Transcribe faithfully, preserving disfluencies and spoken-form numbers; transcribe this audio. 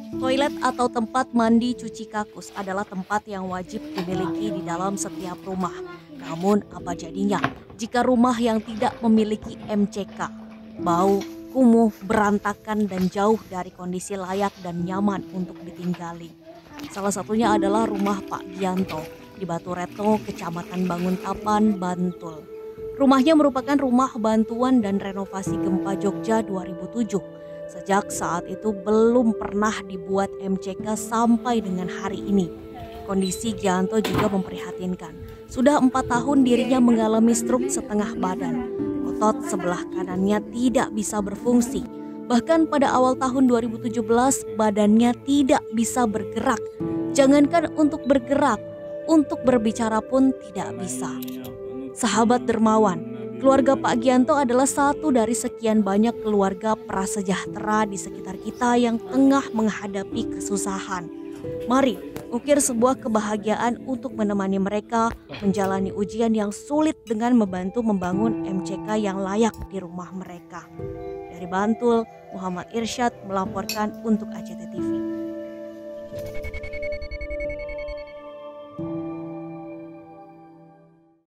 Toilet atau tempat mandi cuci kakus adalah tempat yang wajib dimiliki di dalam setiap rumah. Namun apa jadinya jika rumah yang tidak memiliki M C K? Bau, kumuh, berantakan dan jauh dari kondisi layak dan nyaman untuk ditinggali. Salah satunya adalah rumah Pak Gianto di Batu Retno, Kecamatan Banguntapan, Bantul. Rumahnya merupakan rumah bantuan dan renovasi gempa Jogja dua ribu tujuh. Sejak saat itu belum pernah dibuat M C K sampai dengan hari ini. Kondisi Gianto juga memprihatinkan. Sudah empat tahun dirinya mengalami stroke setengah badan. Otot sebelah kanannya tidak bisa berfungsi. Bahkan pada awal tahun dua ribu tujuh belas badannya tidak bisa bergerak. Jangankan untuk bergerak, untuk berbicara pun tidak bisa. Sahabat dermawan, keluarga Pak Gianto adalah satu dari sekian banyak keluarga prasejahtera di sekitar kita yang tengah menghadapi kesusahan. Mari ukir sebuah kebahagiaan untuk menemani mereka menjalani ujian yang sulit dengan membantu membangun M C K yang layak di rumah mereka. Dari Bantul, Muhammad Irsyad melaporkan untuk A C T T V.